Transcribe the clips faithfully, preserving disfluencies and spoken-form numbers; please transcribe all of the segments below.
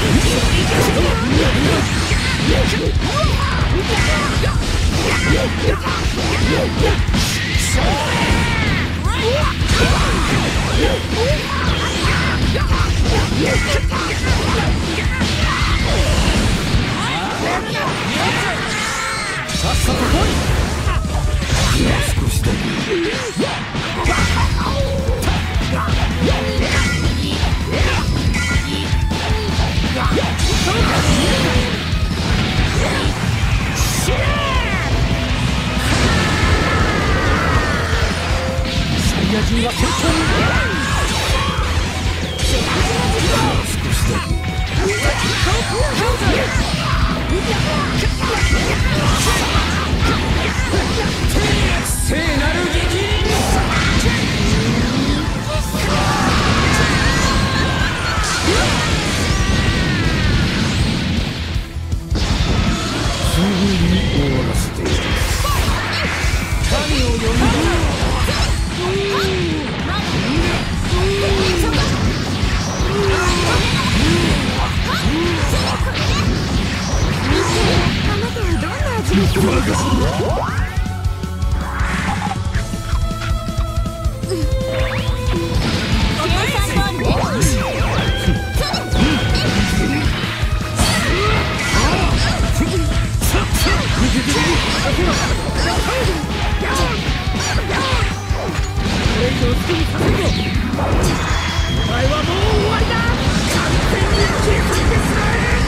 さっさと来い。少しだけ。サイヤ人は先頭に。少しだけ。聖なる激鱗。すぐに終わらせている。神を呼んで。 あなたはどんな味がするのかしら。お前はもう終わりだ。完全に消えてしまえ。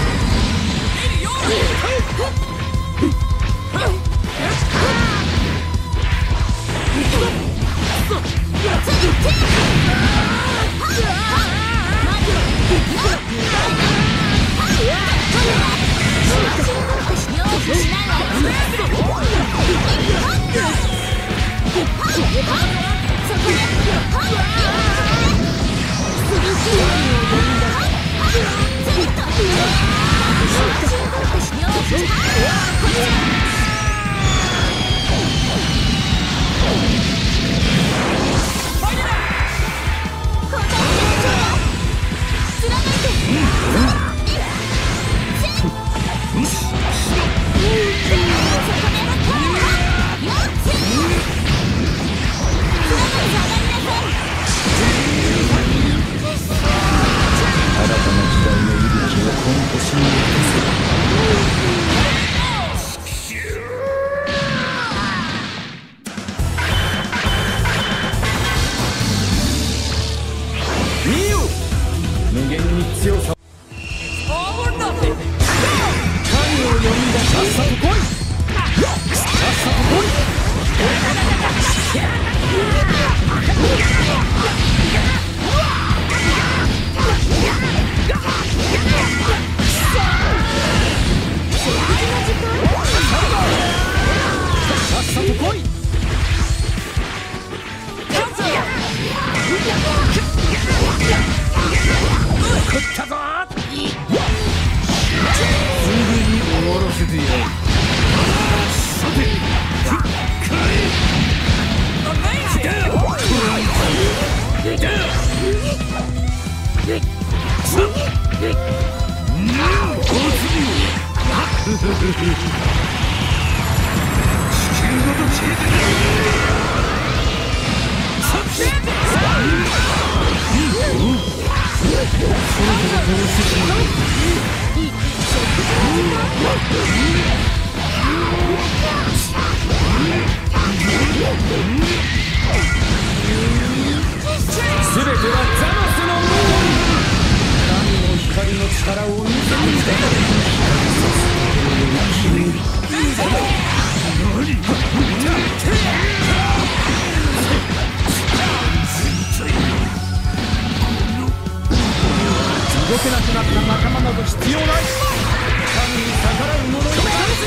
動けなくなった仲間など必要ない。神に逆らう者に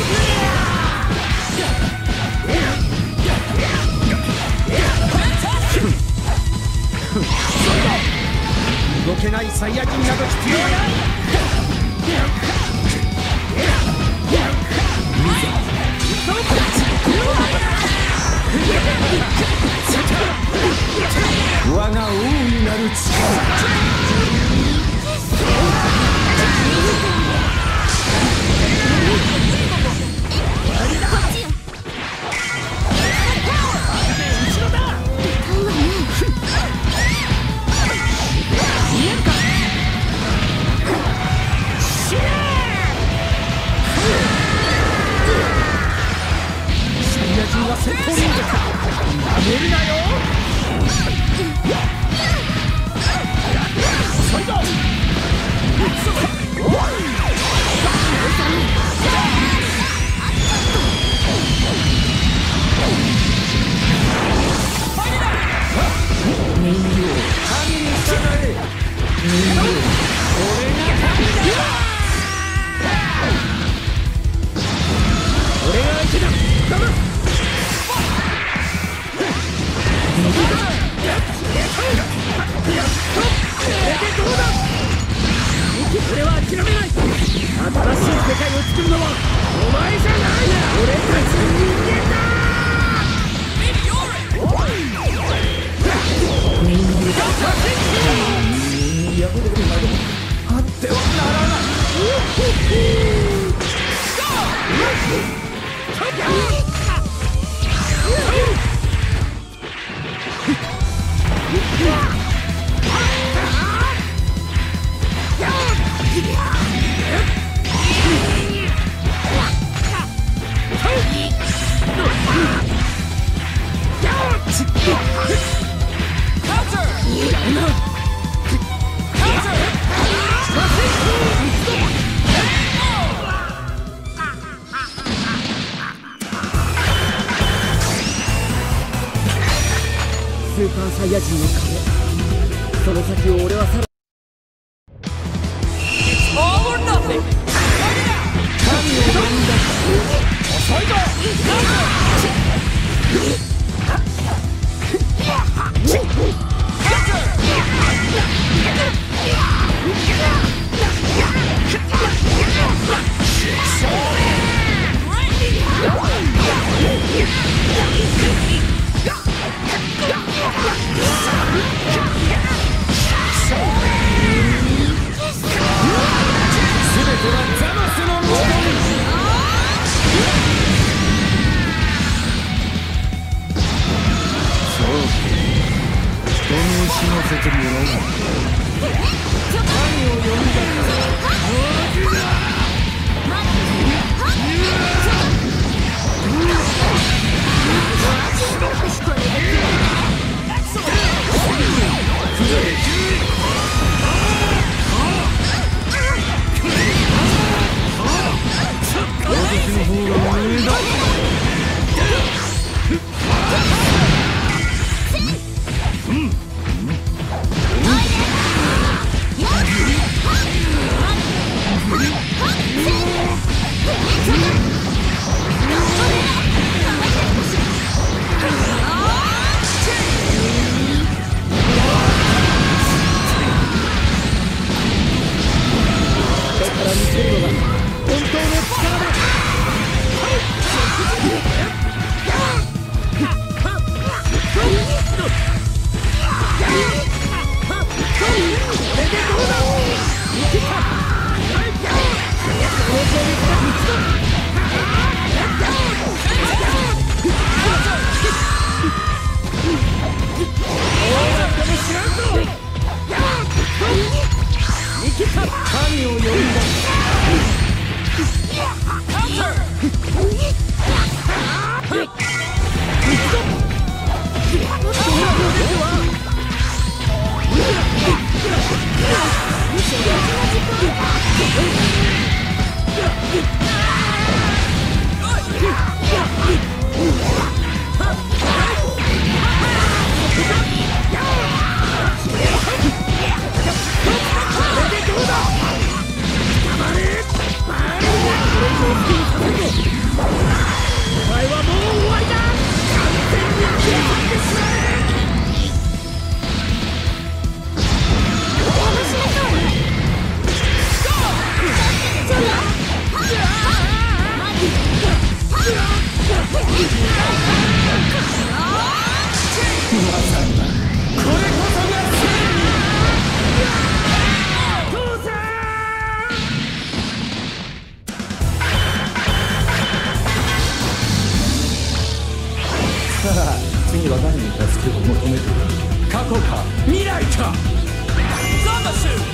動けないサイヤ人など必要ない。我が王になる力。 トリートかめるなよ。遅いぞ。人形神に従え。人形俺が神だ。俺が相手だ。だな。俺は諦めない。新しい世界を作るのはお前じゃない。俺たち人間だ。人間だ。やぶれるなどあってはならない。スーパーサイヤ人の壁、その先を俺はさら神を呼んだ。遅いぞ。死なせてもらおう。神を呼んだから私の方が上だ。神を呼んだ。次は誰に助けを求める？過去か未来か。